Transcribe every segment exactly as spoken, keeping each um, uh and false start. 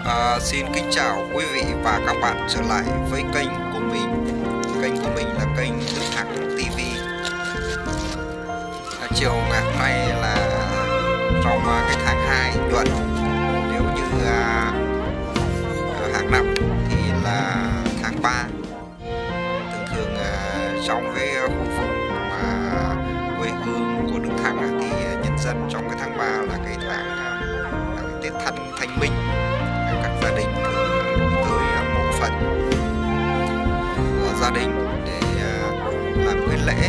À, xin kính chào quý vị và các bạn trở lại với kênh của mình. Kênh của mình là kênh Đức Thắng ti vi. À, chiều ngày hôm nay là trong à, cái tháng hai nhuận, nếu như à, hàng năm thì là tháng ba. Thường thường à, trong cái khu vực mà quê hương của Đức Thắng thì nhân dân trong cái tháng ba là cái tháng à, là cái Tết Thanh Thanh Minh. Các gia đình thường lui tới mộ phần của gia đình để làm cái lễ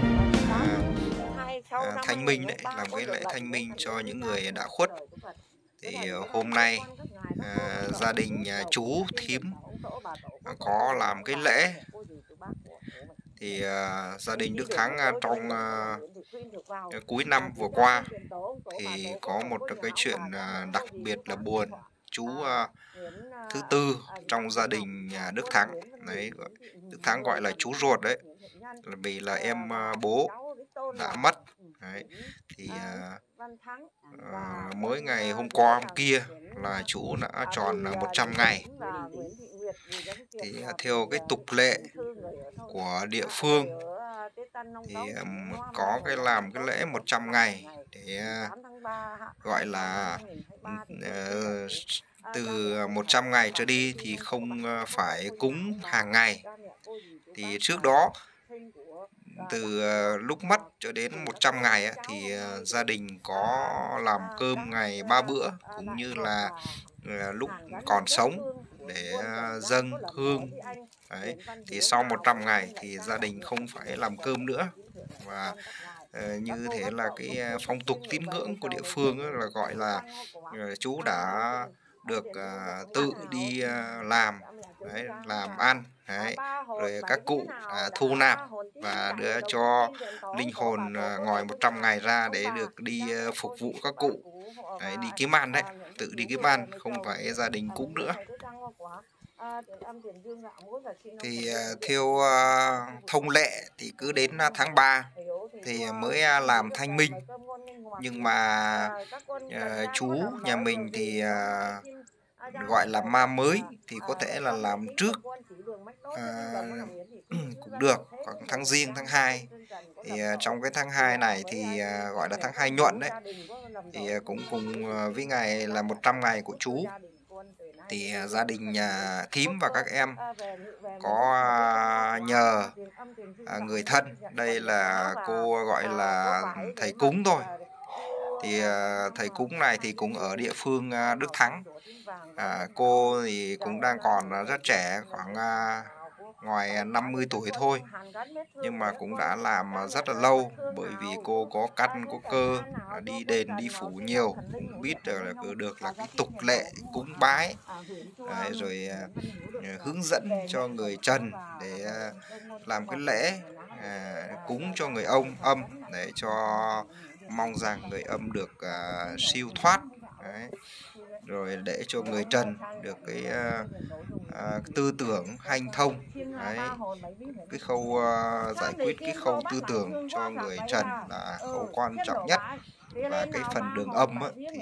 à, thanh minh đấy, làm cái lễ thanh minh cho những người đã khuất. Thì hôm nay à, gia đình nhà chú thím có làm cái lễ. Thì à, gia đình Đức Thắng à, trong à, cuối năm vừa qua thì có một cái chuyện à, đặc biệt là buồn. Chú à, thứ tư trong gia đình nhà Đức Thắng đấy, Đức Thắng gọi là chú ruột đấy, vì là em à, bố đã mất đấy. Thì à, à, mới ngày hôm qua hôm kia là chú đã tròn một trăm ngày. Thì à, theo cái tục lệ của địa phương thì um, có cái làm cái lễ một trăm ngày để uh, gọi là uh, từ một trăm ngày trở đi thì không uh, phải cúng hàng ngày. Thì trước đó từ uh, lúc mất cho đến một trăm ngày á, thì uh, gia đình có làm cơm ngày ba bữa, cũng như là uh, lúc còn sống để uh, dâng hương. Đấy, thì sau một trăm ngày thì gia đình không phải làm cơm nữa. Và uh, như thế là cái phong tục tín ngưỡng của địa phương ấy, là gọi là uh, chú đã được uh, tự đi uh, làm đấy, làm ăn đấy. Rồi các cụ uh, thu nạp và đưa cho linh hồn uh, ngoài một trăm ngày ra để được đi uh, phục vụ các cụ đấy, đi kiếm ăn đấy, tự đi kiếm ăn, không phải gia đình cúng nữa. Thì uh, theo uh, thông lệ thì cứ đến uh, tháng ba thì mới uh, làm thanh minh. Nhưng mà uh, chú nhà mình thì uh, gọi là ma mới thì có thể là làm trước uh, cũng được, còn tháng Giêng tháng hai thì uh, trong cái tháng hai này thì uh, gọi là tháng hai nhuận đấy, thì uh, cũng cùng uh, với ngày là một trăm ngày của chú. Thì uh, gia đình nhà thím và các em có uh, nhờ uh, người thân, đây là cô gọi là thầy cúng thôi. Thì uh, thầy cúng này thì cũng ở địa phương uh, Đức Thắng. À, cô thì cũng đang còn uh, rất trẻ, khoảng uh, ngoài năm mươi tuổi thôi, nhưng mà cũng đã làm rất là lâu, bởi vì cô có căn có cơ, đi đền đi phủ nhiều, cũng biết là được là cái tục lệ cúng bái. Đấy, rồi uh, hướng dẫn cho người trần để uh, làm cái lễ uh, cúng cho người ông âm, để cho mong rằng người âm được uh, siêu thoát. Đấy, rồi để cho người trần được cái uh, uh, tư tưởng hanh thông. Đấy, cái khâu uh, giải quyết cái khâu tư tưởng cho người trần là khâu quan trọng nhất. Và cái phần đường âm á, thì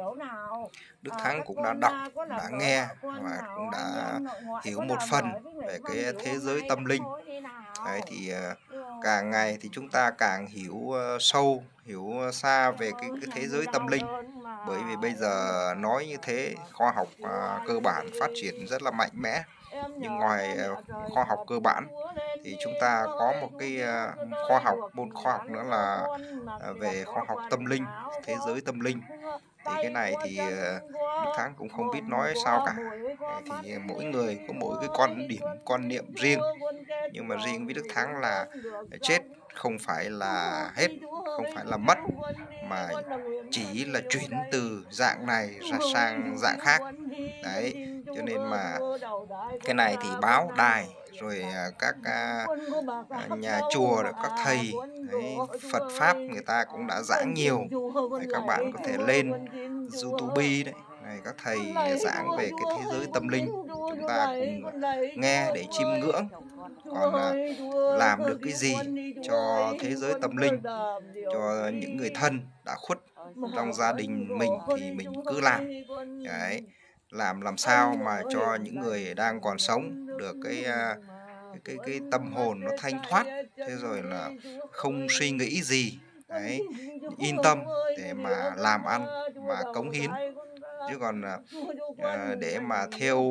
Đức Thắng cũng đã đọc, đã nghe và cũng đã hiểu một phần về cái thế giới tâm linh. Đấy, thì càng ngày thì chúng ta càng hiểu sâu, hiểu xa về cái, cái thế giới tâm linh. Bởi vì bây giờ nói như thế, khoa học uh, cơ bản phát triển rất là mạnh mẽ. Nhưng ngoài uh, khoa học cơ bản thì chúng ta có một cái uh, khoa học, môn khoa học nữa là uh, về khoa học tâm linh, thế giới tâm linh. Thì cái này thì uh, Đức Thắng cũng không biết nói sao cả. Thì mỗi người có mỗi cái quan điểm, quan niệm riêng. Nhưng mà riêng với Đức Thắng là chết không phải là hết, không phải là mất, mà chỉ là chuyển từ dạng này ra sang dạng khác. Đấy, cho nên mà cái này thì báo đài rồi các uh, nhà chùa, các thầy đấy, Phật Pháp người ta cũng đã giảng nhiều. Đấy, các bạn có thể lên YouTube đấy, này, các thầy giảng về cái thế giới tâm linh, chúng ta cùng nghe để chiêm ngưỡng. Còn uh, làm được cái gì cho thế giới tâm linh, cho những người thân đã khuất trong gia đình mình thì mình cứ làm. Đấy, làm làm sao mà cho những người đang còn sống được cái cái cái, cái tâm hồn nó thanh thoát, thế rồi là không suy nghĩ gì, đấy, yên tâm để mà làm ăn mà cống hiến. Chứ còn à, để mà theo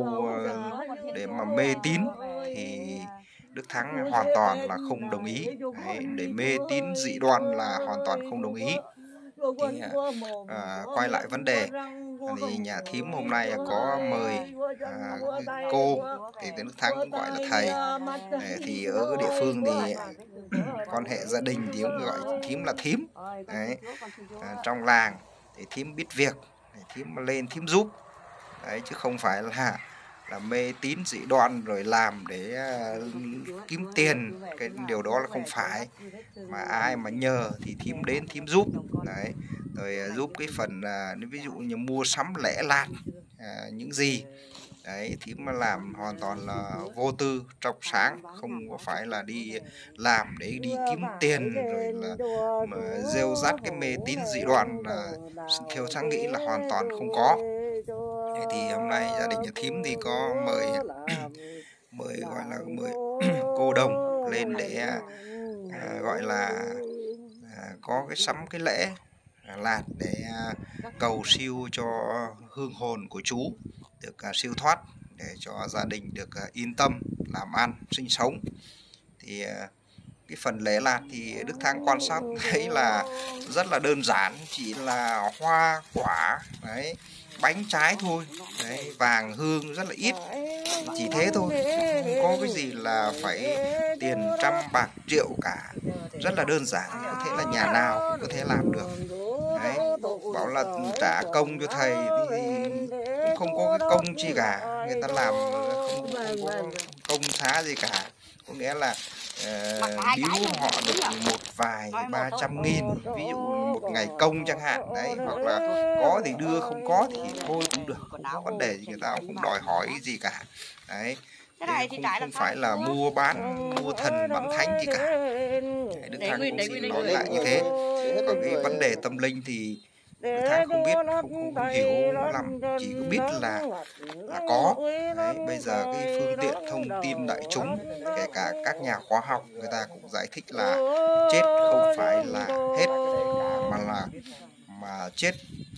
để mà mê tín thì Đức Thắng hoàn toàn là không đồng ý. Đấy, để mê tín dị đoan là hoàn toàn không đồng ý. Thì à, quay lại vấn đề thì nhà thím hôm nay có mời à, cô thì Đức Thắng cũng gọi là thầy. Đấy, thì ở cái địa phương thì quan hệ gia đình thì cũng gọi thím là thím. Đấy, à, trong làng thì thím biết việc, thím mà lên thím giúp. Đấy, chứ không phải là là mê tín dị đoan rồi làm để uh, kiếm tiền. Cái điều đó là không phải, mà ai mà nhờ thì thím đến thím giúp. Đấy, rồi uh, giúp cái phần uh, ví dụ như mua sắm lẻ lạt uh, những gì đấy, thím mà làm hoàn toàn là vô tư trong sáng, không có phải là đi làm để đi kiếm tiền rồi là mà gieo rắt cái mê tín dị đoan là theo Thắng nghĩ là hoàn toàn không có. Thì hôm nay gia đình nhà thím thì có mời mời gọi là mời cô đồng lên để à, gọi là à, có cái sắm cái lễ lạt để à, cầu siêu cho hương hồn của chú được à, siêu thoát, để cho gia đình được à, yên tâm làm ăn sinh sống. Thì à, cái phần lễ lạt thì Đức Thắng quan sát thấy là rất là đơn giản, chỉ là hoa quả đấy, bánh trái thôi đấy, vàng hương rất là ít, chỉ thế thôi, không có cái gì là phải tiền trăm bạc triệu cả, rất là đơn giản, có thể là nhà nào cũng có thể làm được. Đấy, bảo là trả công cho thầy thì cũng không có cái công chi cả, người ta làm không, không có công xá gì cả, có nghĩa là uh, biếu họ được một vài ba trăm nghìn, ví dụ một ngày công chẳng hạn đấy, hoặc là có thì đưa, không có thì thôi cũng được, không có vấn đề gì, người ta cũng không đòi hỏi gì cả. Đấy, không, không phải là mua bán mua thần bán thánh gì cả. Đấy, Đức Thắng cũng xin nói lại như thế. Còn cái vấn đề tâm linh thì Đức Thắng không biết, không, không hiểu lắm, chỉ có biết là là có. Đấy, bây giờ cái phương tiện thông tin đại chúng, kể cả các nhà khoa học, người ta cũng giải thích là chết không phải là hết, mà là mà chết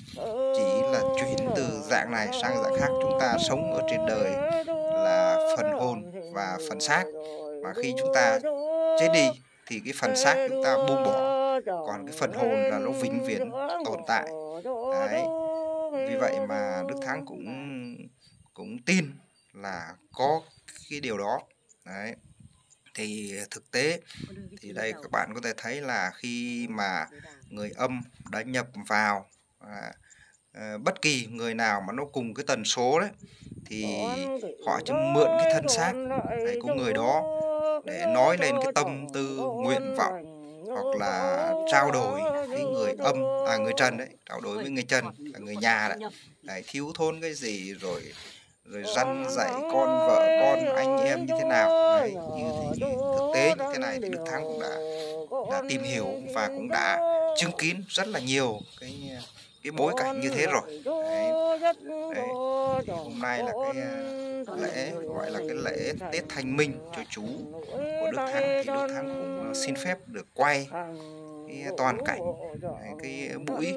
chỉ là chuyển từ dạng này sang dạng khác. Chúng ta sống ở trên đời là phần hồn và phần xác, mà khi chúng ta chết đi thì cái phần xác chúng ta buông bỏ, còn cái phần hồn là nó vĩnh viễn tồn tại. Đấy, vì vậy mà Đức Thắng cũng cũng tin là có cái điều đó. Đấy, thì thực tế thì đây các bạn có thể thấy là khi mà người âm đã nhập vào à, à, bất kỳ người nào mà nó cùng cái tần số đấy, thì họ chỉ mượn cái thân xác đấy, của người đó để nói lên cái tâm tư nguyện vọng, hoặc là trao đổi với người âm, à người trần đấy, trao đổi với người trần là người nhà đấy, đấy thiếu thốn cái gì, rồi rồi răn dạy con vợ con anh em như thế nào. Đấy, như thì thực tế như thế này thì Đức Thắng cũng đã đã tìm hiểu và cũng đã chứng kiến rất là nhiều cái cái bối cảnh như thế rồi. Đấy, đấy. Thì hôm nay là cái lễ gọi là cái lễ Tết Thanh Minh cho chú của Đức Thắng, thì Đức Thắng cũng xin phép được quay cái toàn cảnh cái buổi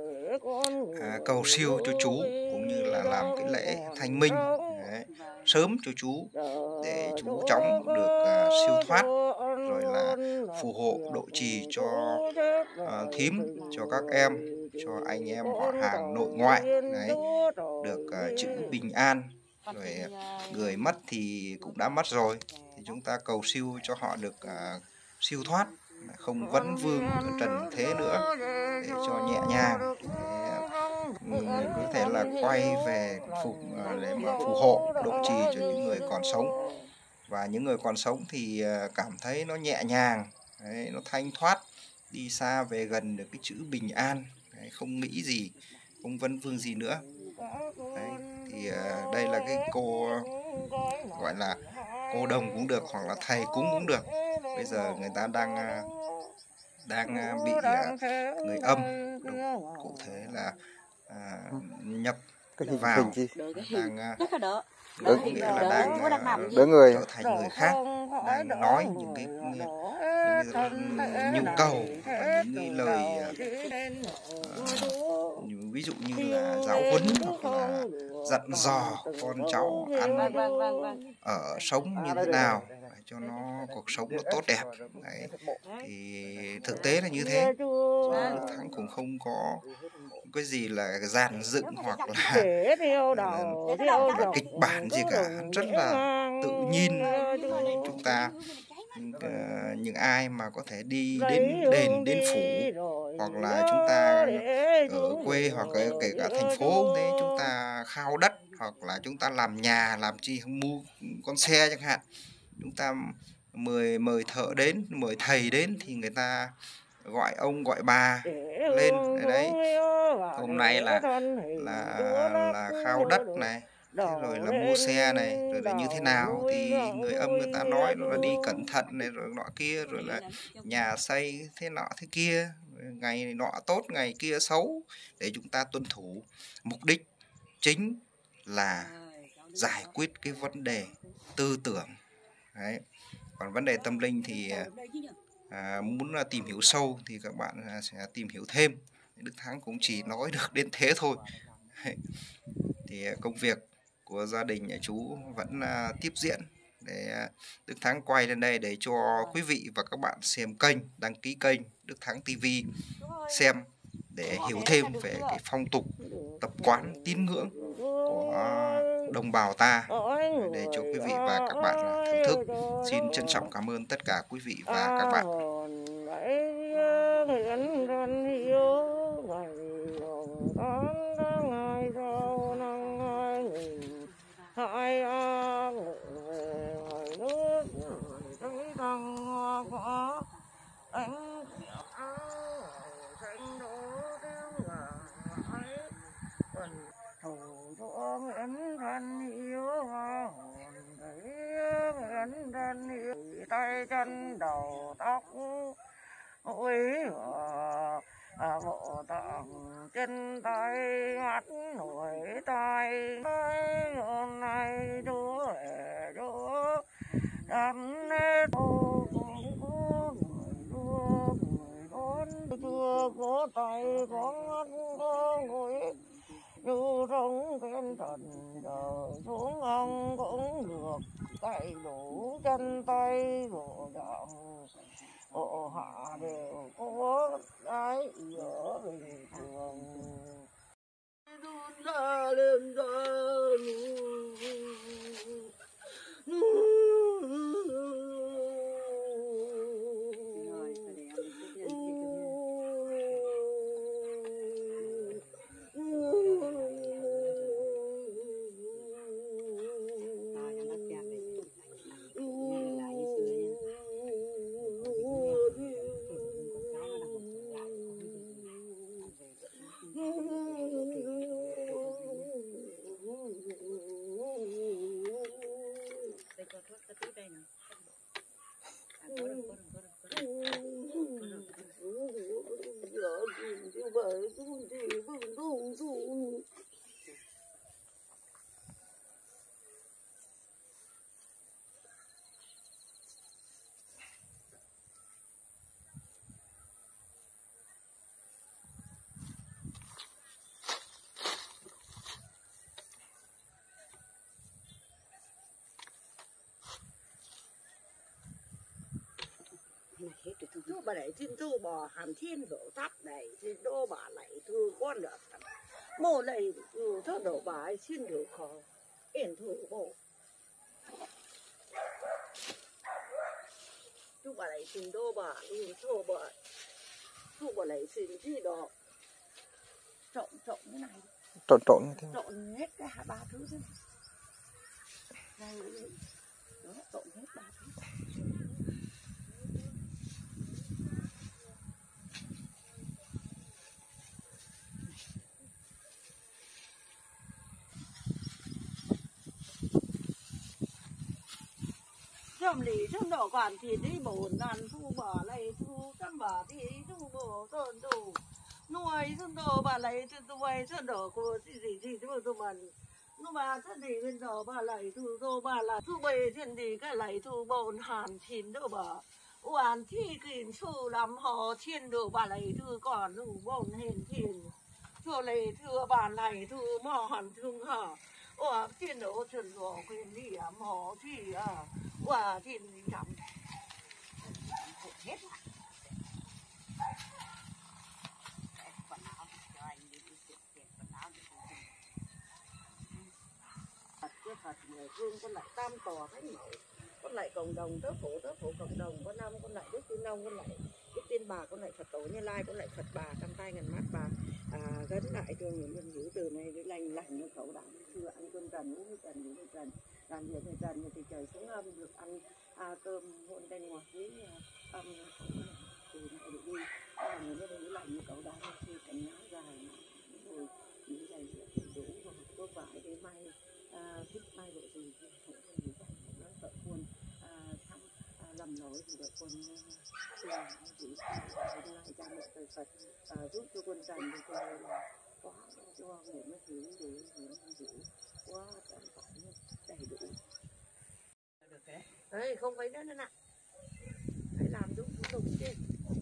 à, cầu siêu cho chú, cũng như là làm cái lễ Thanh Minh đấy, sớm cho chú để chú chóng được à, siêu thoát, rồi là phù hộ độ trì cho à, thím, cho các em, cho anh em họ hàng nội ngoại đấy, được à, chữ bình an. Rồi người mất thì cũng đã mất rồi, thì chúng ta cầu siêu cho họ được à, siêu thoát, không vấn vương ở trần thế nữa, để cho nhẹ nhàng, để mình có thể là quay về phục để mà phù hộ độ trì cho những người còn sống. Và những người còn sống thì cảm thấy nó nhẹ nhàng, đấy, nó thanh thoát, đi xa về gần được cái chữ bình an, đấy, không nghĩ gì, không vấn vương gì nữa. Đấy, thì đây là cái cô gọi là cô đồng cũng được, hoặc là thầy cúng cũng được. Bây giờ người ta đang đang bị người âm, đúng, cụ thể là à, nhập vào đang có nghĩa là đang đỡ người trở thành người khác, đang nói những cái, những cái nhu cầu và những cái lời uh, ví dụ như là giáo huấn hoặc là dặn dò con cháu ăn ở sống như thế nào để cho nó cuộc sống nó tốt đẹp. Đấy. Thì thực tế là như thế, Đức Thắng cũng không có cái gì là dàn dựng hoặc là, là, là kịch bản gì cả, rất là tự nhiên. Chúng ta uh, những ai mà có thể đi đến đền đến phủ hoặc là chúng ta ở quê hoặc là kể cả thành phố thế, chúng ta khao đất hoặc là chúng ta làm nhà làm chi mua con xe chẳng hạn, chúng ta mời mời thợ đến, mời thầy đến thì người ta gọi ông gọi bà lên đấy. Hôm nay là là là khao đất này, thế rồi là mua xe này, rồi là như thế nào thì người âm người ta nói là đi cẩn thận này, rồi nọ kia, rồi là nhà xây thế nọ thế kia, ngày nọ tốt ngày kia xấu, để chúng ta tuân thủ. Mục đích chính là giải quyết cái vấn đề tư tưởng. Đấy. Còn vấn đề tâm linh thì à, muốn tìm hiểu sâu thì các bạn sẽ tìm hiểu thêm. Đức Thắng cũng chỉ nói được đến thế thôi. Thì công việc của gia đình nhà chú vẫn uh, tiếp diễn, để uh, Đức Thắng quay lên đây để cho quý vị và các bạn xem kênh, đăng ký kênh Đức Thắng ti vi xem để hiểu thêm về cái phong tục, tập quán, tín ngưỡng của đồng bào ta, để cho quý vị và các bạn thưởng thức. Xin trân trọng cảm ơn tất cả quý vị và các bạn. Tay chân đầu tóc mũi à, bộ tạng chân tay mắt nổi tai, hôm nay chúa để chúa đắm nét ô chúa người con chưa có tay có mắt có mũi, như sống trên trần đời xuống ông cũng được tay đủ chân tay bộ dạng bộ hạ đều có cái ở bình thường. Ra lên ra chú bà đẩy thiên thu bò hàm thiên đổ tắp đẩy thiên đô bà lại thu con được mô lầy thu thơ đổ bà ấy xin được khó yên thu bộ chú bà đẩy thiên đô bà luôn thu bà thu bà đẩy xin chi đó trộn trộn cái này trộn trộn như thế trộn hết cái ba thứ chứ đó trộn hết ba thứ. Trong lý trong độ quản thì đi bồn đàn thu bỏ này thu cắm bỏ thì thu bổ tôn đủ nuôi sơn đồ bà lấy từ nuôi sơn đồ của gì gì gì chứ tôi mà nó bà thân thì bên đó bà lấy từ đồ bà là thu bề thiên thì cái lấy thu bồn hàn chín đâu bà hoàn thi kìm su làm họ thiên đồ bà lấy thư còn đủ bồn hền thiên thưa lấy thưa bà lấy thư mò hàn thương hả ủa thiên đồ trần đồ quyền đi ám họ thì à ủa thiên chậm hết Phật mười phương con lại tam tòa thánh mẫu con lại cộng đồng tớ phổ tớ phổ cộng đồng con năm con lại đức tiên nông con lại đức tiên bà con lại Phật tổ Như Lai con lại Phật bà trăm tay ngàn mắt bà à, gắn lại cho những nhân giữ từ này để lành lành như khẩu đẳng xưa ăn cơm trần uống trần uống trần làm việc thì trần thì trời xuống âm được ăn à, cơm hôn đen ngọt với âm từ này để đi làm người nó giữ lành như khẩu đẳng xưa cảnh áo dài rồi những giày đủ và có vải để may à, thích may bộ gì thì không có gì cả nó vợ quân à, thăm à, lầm lỗi thì vợ quân xin giữ lại cha mẹ trời Phật à, giúp cho quân trần thì tôi là quá cho người nó giữ giữ giữ giữ quá chẳng phải đầy đủ đấy không phải nữa nè phải làm đúng thủ tục chứ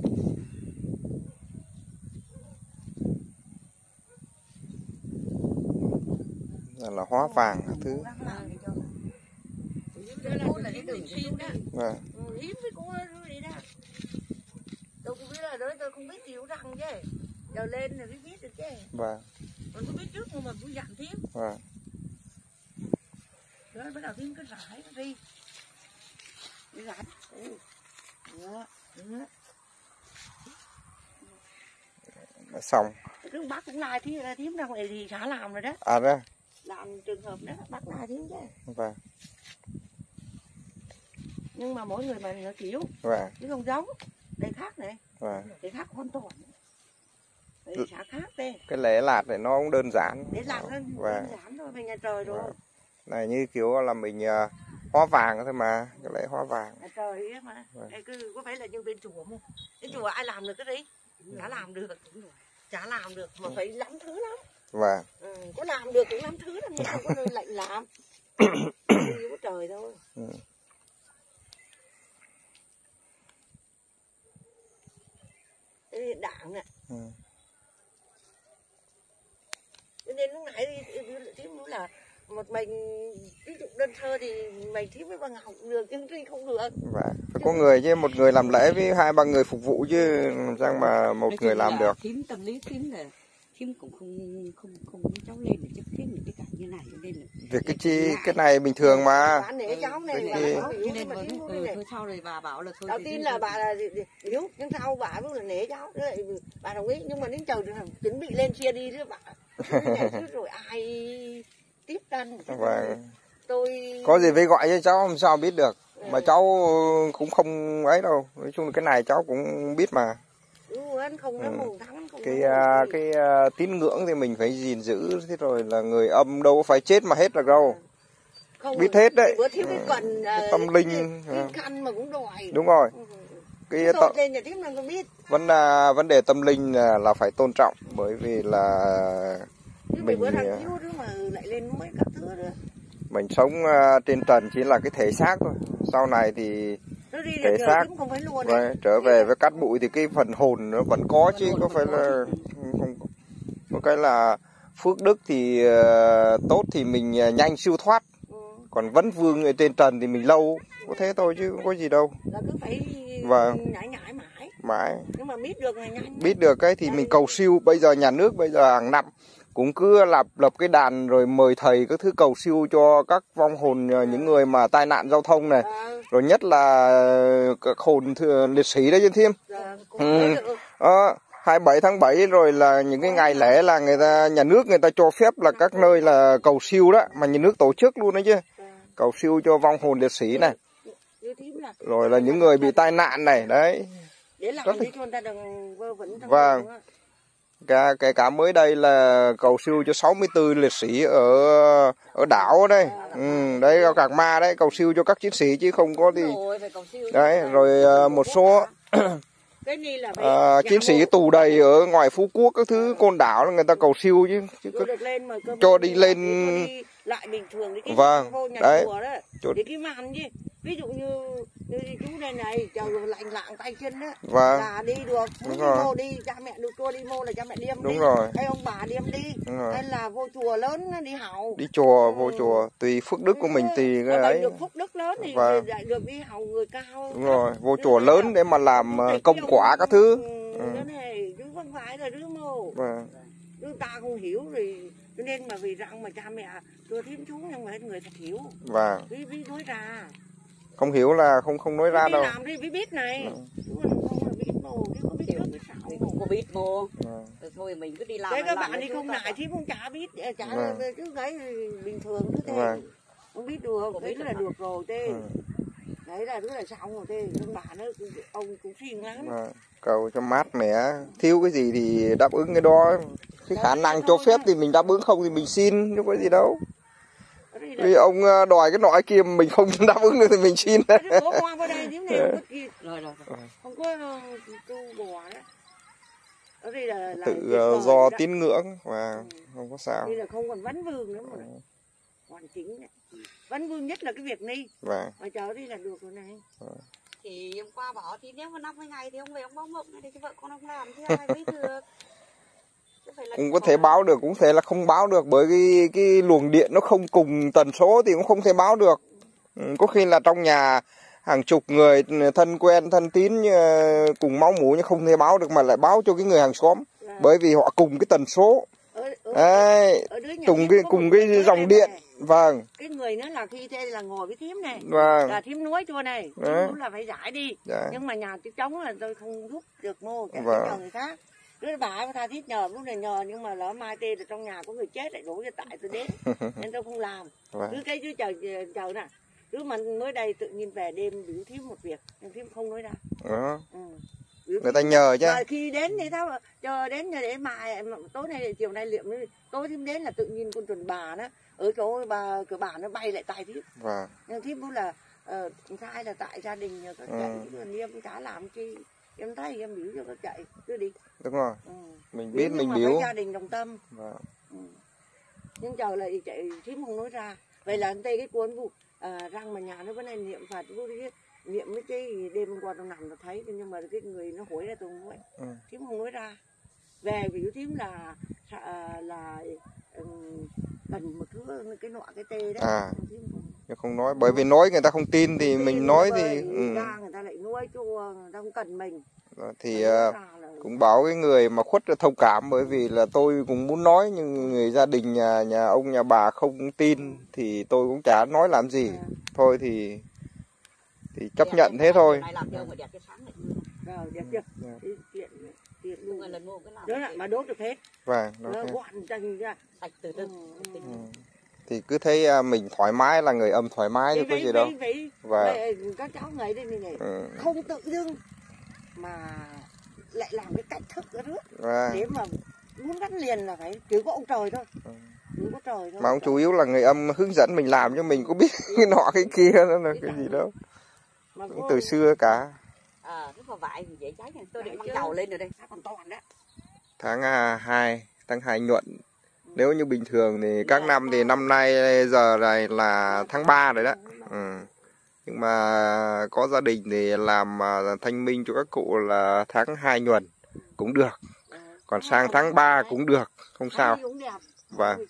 là, là hóa vàng các thứ. cô là cái đường phim đó. Vâng. Hiếm với cô đi đó. Tôi không biết là đó tôi không biết chịu răng chứ. Giờ lên rồi mới biết được chứ. Vâng. Còn tôi biết trước nhưng mà cũng dặn thêm. Vâng. Rồi bắt đầu thêm cái rải nó đi. Cái rải. Ừ. Đó. Đó. Đã xong. Cứ bác cũng lai thì là thím răng này thì chả làm rồi đó. À đó. Làm trường hợp đó bác lai thím chứ. Vâng. Nhưng mà mỗi người mà nó kiểu. Vâng. Chứ không giống. Đây khác này. Vâng. Đây khác hoàn toàn. Đây chả khác đây. Cái lễ lạt này nó cũng đơn giản. Lễ lạt nó vâng. đơn giản thôi, về nhà trời rồi. Vâng. Này như kiểu là mình uh, hóa vàng thôi mà, cái lễ hóa vàng. Nhà trời ấy mà. Vâng. Đây cứ có phải là như bên chùa không? Bên chùa ai làm được cái đấy? Chả làm được. Chả làm được mà phải lắm thứ lắm. Vâng. Ừ, có làm được cũng lắm thứ lắm nhưng không có nơi lạnh làm. Chỉ có trời thôi. Ừ. Đây đảng nè. Ừ. Cho nên lúc nãy thì thím nói là một mình ví dụ đơn sơ thì mình thím với bà Ngọc được chứ không được. Vâng. Phải có người chứ, một người làm lễ với hai ba người phục vụ chứ làm sao mà một người làm được. Thím tâm lý thím là thím cũng không không không cháu lên để chấp thím những cái cảnh như này nên là việc cái chi cái này bình thường mà. Bà nể cháu này cái bà cho nên mà ừ, thôi sau rồi bà bảo là thôi. Đầu tiên là bà là yếu nhưng sau bà cũng là nể cháu bà đồng ý nhưng mà đến chờ chuẩn bị lên chia đi chứ bà rồi ai tiếp tân. Vâng. Tôi có gì phải gọi cho cháu không sao biết được. Ừ. Mà cháu cũng không ấy đâu, nói chung là cái này cháu cũng biết mà. Ừ, anh không ừ. Mùng thắng, không cái uh, cái uh, tín ngưỡng thì mình phải gìn giữ, thế rồi là người âm đâu có phải chết mà hết được đâu. Không, biết hết đấy. Bữa thiếu cái quần cái tâm linh cái, cái khăn mà cũng đòi. Đúng rồi. Ừ. Cái t... lên nhà tím không biết. Vấn uh, vấn đề tâm linh là, là phải tôn trọng, bởi vì là chứ mình bữa thằng thiếu nữa mà lại lên mấy các thứ nữa. Mình sống uh, trên trần chỉ là cái thể xác thôi, sau này thì thể xác và trở về với cát bụi thì cái phần hồn nó vẫn có chứ có phải là không có cái là phước đức thì uh, tốt thì mình uh, nhanh siêu thoát, ừ. Còn vấn vương ở trên trần thì mình lâu có thế thôi chứ không có gì đâu. Là cứ phải và nhảy nhảy mãi. Mãi. Nhưng mà biết được là nhanh. Biết được cái thì đấy. Mình cầu siêu, bây giờ nhà nước bây giờ hàng năm cũng cứ lập lập cái đàn rồi mời thầy các thứ cầu siêu cho các vong hồn à. Những người mà tai nạn giao thông này, à. Rồi nhất là các hồn liệt sĩ đấy chứ thêm. À, ừ. à, hai mươi bảy tháng bảy rồi là những cái ngày lễ là người ta nhà nước người ta cho phép là các nơi là cầu siêu đó, mà nhà nước tổ chức luôn đấy chứ. Cầu siêu cho vong hồn liệt sĩ này. Rồi là những người bị tai nạn này, đấy. Để làm gì cho người ta đừng vơ vẩn. Vâng. Cả, kể cả mới đây là cầu siêu cho sáu mươi tư liệt sĩ ở ở đảo đây. Ừ, đấy Cạc Ma đấy, cầu siêu cho các chiến sĩ chứ không có đi. Đấy, rồi một số cái này là phải à, chiến sĩ tù đầy ở ngoài Phú Quốc các thứ Côn Đảo là người ta cầu siêu chứ, chứ Chưa được lên mà cơ cho mà đi đi lên đi lại bình thường đi cái vâng vô nhà đấy chùa đó Chỗ... thì cái màn chứ ví dụ như như chú đây này trời lạnh lạng tay chân đó vâng. là đi được muốn đi mô đi cha mẹ được tua đi mô là cha mẹ điếm đúng đi rồi. hay ông bà điếm đi hay là vô chùa lớn đi hầu đi chùa ừ. vô chùa tùy phước đức của mình tùy cái ấy được phước đức lớn thì vâng. được đi hầu người cao đúng rồi vô chùa lớn để mà làm công quả các thứ ừ. này chứ không phải là đứa mô vâng. chúng ta không hiểu thì cho nên mà vì rằng mà cha mẹ đưa thím chú nhưng mà người thật hiểu vâng. ví ví nói ra không hiểu là không không nói ra đi đâu làm đi biết biết này ừ. chứ còn không là biết mồ chứ có biết trước biết sau không có biết mô ừ. thôi mình cứ đi làm đấy các bạn đi không nại thím không chả biết chả vâng. cứ cái bình thường cứ thế vâng. không biết được đấy là được rồi thế ừ. đấy là rất là xong rồi thế nhưng bà nó ông cũng phiền lắm vâng. cầu cho mát mẻ thiếu cái gì thì đáp ứng cái đó cái khả năng cho phép thì mình đáp ứng không thì mình xin chứ có gì đâu vì ông đòi cái nọ kia mình không đáp ứng được thì mình xin có hoa vào đây nếu này bất kỳ rồi rồi không có tu bò đó ở đây là, là tự do tín ngưỡng và ừ. không có sao đây là không còn vấn vương nữa mà ừ. hoàn chính đấy. Vấn vương nhất là cái việc ni vâng. mà cháu đi là được rồi này ừ. thì hôm qua bảo thì nếu mà năm mươi ngày thì ông về ông báo mộng này thì cái vợ con ông làm thì ai biết được cũng có thể báo được cũng thể là không báo được bởi vì cái luồng điện nó không cùng tần số thì cũng không thể báo được ừ, có khi là trong nhà hàng chục người thân quen thân tín cùng máu mủ nhưng không thể báo được mà lại báo cho cái người hàng xóm à. Bởi vì họ cùng cái tần số ở, ở, đấy, ở cùng cái cùng cái dòng điện này. Vâng cái người nó là khi thế là ngồi với thím này vâng. là thím nuối chua này thím là phải giải đi dạ. Nhưng mà nhà tôi trống là tôi không giúp được mô cái vâng. Nhờ người khác đứa bà tha thiết nhờ lúc này nhờ nhưng mà lỡ mai tê là trong nhà có người chết lại đổ cho tại tôi đến nên tôi không làm vâng. Cứ cái chứ chờ chờ nè cứ mà mới đây tự nhiên về đêm biểu thím một việc nhưng thím không nói ra ừ. Ừ. Người ta nhờ chứ rồi khi đến thì tao chờ đến để mai tối nay chiều nay liệm tối thím đến là tự nhiên con tuần bà đó ở chỗ bà cửa bà nó bay lại tay thím vâng. Nhưng thím muốn là uh, sai là tại gia đình nhờ các ừ. Chạy rồi em chả làm chi em thấy em biểu cho các chạy cứ đi đúng rồi ừ. Mình biết nhưng mình mà biểu phải gia đình đồng tâm vâng. Ừ. Nhưng chờ lại chạy thím không nói ra vậy là tây cái cuốn vụ à, răng mà nhà nó vẫn nên niệm Phật vô đi niệm mấy cái đêm hôm qua tôi nằm nó thấy nhưng mà cái người nó hối ra tôi không nói ừ. Thím không nói ra về vì thím là là, là um, cần một thứ cái nọ cái tê đấy à. Thím không... không nói bởi vì nói người ta không tin thì không mình tin nói thì ừ. ra người ta lại nuôi chua người ta không cần mình thì uh, cũng bảo cái người mà khuất thông cảm bởi vì là tôi cũng muốn nói nhưng người gia đình nhà nhà ông nhà bà không tin thì tôi cũng chả nói làm gì à. Thôi thì thì chấp nhận thế thôi đó là mà đốt được hết vâng nó gọn dành ra sạch từ từ ừ. Thì cứ thấy mình thoải mái là người âm thoải mái chứ có gì đâu và các cháu ngày đây này, này ừ. Không tự dưng mà lại làm cái cách thức đó nước à. Để mà muốn gắn liền là phải chỉ có ông trời thôi ừ. Có trời thôi. Mà ông chủ yếu là người âm hướng dẫn mình làm cho mình có biết cái nọ cái kia đó là cái, cái gì đâu mà cũng từ xưa cả à, cái vải thì dễ cháy này. Tôi định mang dầu lên rồi đây còn toàn đấy. Tháng hai tháng hai nhuận ừ. Nếu như bình thường thì các năm thì năm nay giờ này là tháng ba rồi đó ừ. Nhưng mà có gia đình thì làm thanh minh cho các cụ là tháng hai nhuận cũng được. Còn sang tháng ba cũng được, không sao. Vâng.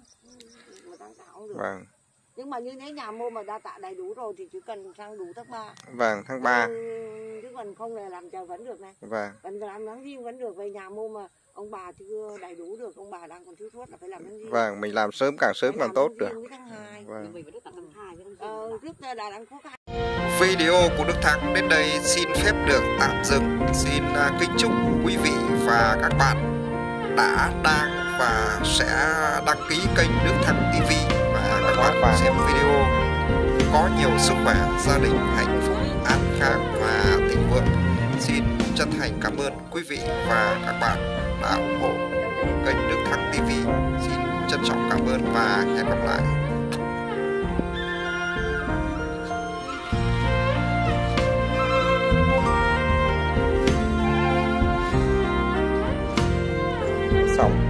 Vâng. Nhưng mà như thế nhà mô mà đa tạ đầy đủ rồi thì chỉ cần sang đủ tháng ba. Vâng, tháng ba. Chứ còn không là làm chờ vẫn được này. Vâng. Vẫn làm tháng riêng vẫn được. Về nhà mô mà ông bà chưa đầy đủ được, ông bà đang còn thiếu thuốc là phải làm tháng riêng. Vâng, mình làm sớm càng sớm càng tốt được. Vâng. Ờ, trước là đang khó khăn. Video của Đức Thắng đến đây xin phép được tạm dừng. Xin kính chúc quý vị và các bạn đã, đang và sẽ đăng ký kênh Đức Thắng ti vi và các bạn và xem video có nhiều sức khỏe, gia đình hạnh phúc, an khang và thịnh vượng. Xin chân thành cảm ơn quý vị và các bạn đã ủng hộ kênh Đức Thắng ti vi. Xin trân trọng cảm ơn và hẹn gặp lại. xong.